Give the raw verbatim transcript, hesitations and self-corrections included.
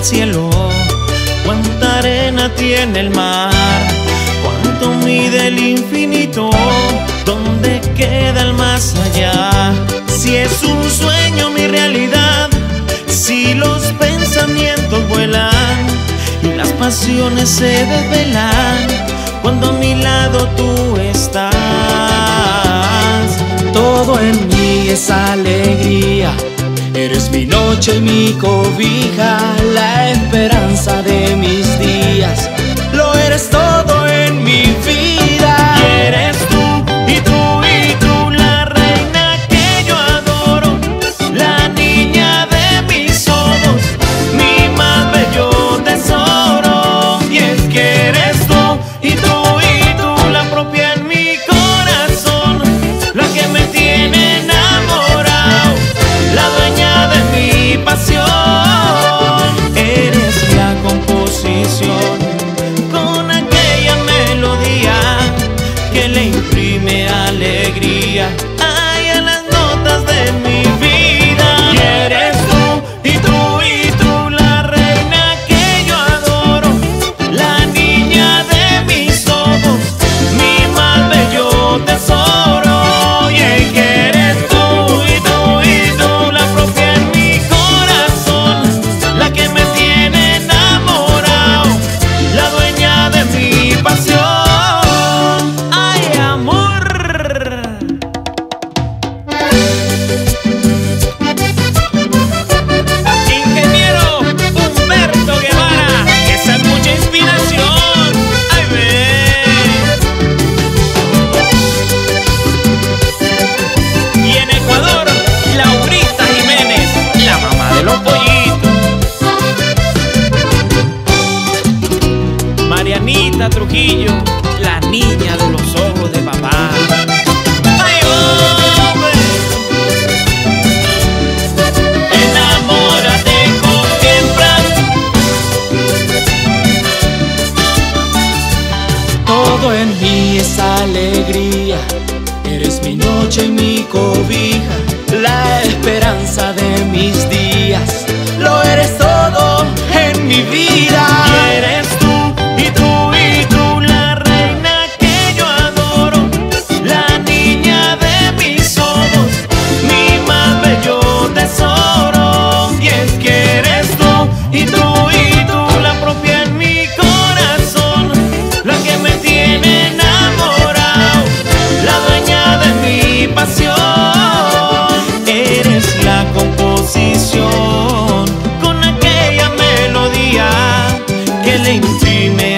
cielo, cuánta arena tiene el mar, cuánto mide el infinito, dónde queda el más allá. Si es un sueño mi realidad, si los pensamientos vuelan y las pasiones se desvelan cuando a mi lado tú estás. Todo en mí es alegría, eres mi noche y mi cobija, la esperanza de mis días, lo eres todo en mi vida. Y eres tú, y tú, y tú, la reina que yo adoro, la niña de mis ojos, mi más bello tesoro. Y es que eres tú, y tú, y tú, la propia en mi corazón, la que me tiene enamorado, la dueña de mi pasión. Eres la composición con aquella melodía que le imprime alegría ay, a las notas de mi vida. Y eres tú, y tú, y tú, la reina que yo adoro, la niña de mis ojos, mi más bello tesoro. Y es que eres tú, y tú, y tú, la propia en mi corazón, la que me tiene enamorado, la dueña de mi pasión. ¡Ay, amor! Ingeniero Humberto Guevara, esa es mucha inspiración. ¡Ay, ve! Y en Ecuador, Laurita Jiménez, la mamá de los pollitos. Marianita Trujillo, la niña de los ojos de papá. ¡Ay, hombre! Enamórate con Kempras. Todo en mí es alegría, eres mi noche y mi cobija, la esperanza de mis días, lo eres todo en mi vida. Y eres tú, y tú, y tú, la reina que yo adoro, la niña de mis ojos, mi más bello tesoro. Y es que eres tú, y tú, y tú, la propia en mi corazón, la que me tiene enamorado, la dueña de mi pasión. Eres la composición con aquella melodía que le imprime